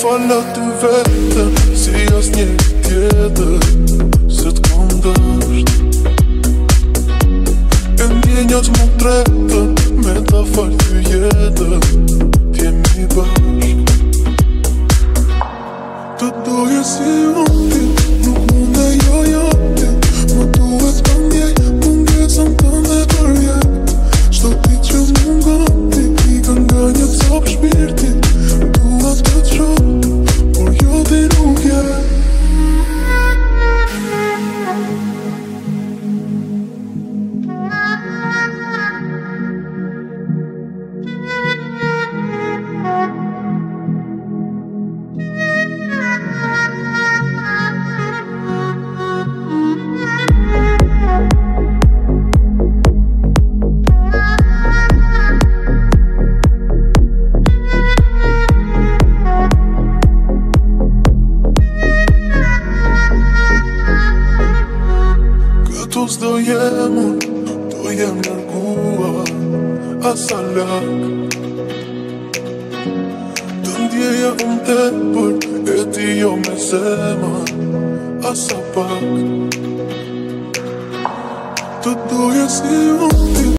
Fala ty vete, si as një tjetër, se t'kom dësht. E ndjenjat më tretën, me ta falë ty jetën, t'jemi bashk. Të doje si unë ti, nuk mund e jo ti, më duhet më ndjej, mungesën tënde për jet. Shto ti që mungon ti, ikan nga një copë shpirti, duhet të të shoh, por jo ti nuk je. Do jem unë, do jem nërguar asa lak. Të ndjeja unë tepër, e ti jo me zemër asa pak. Të doje si unë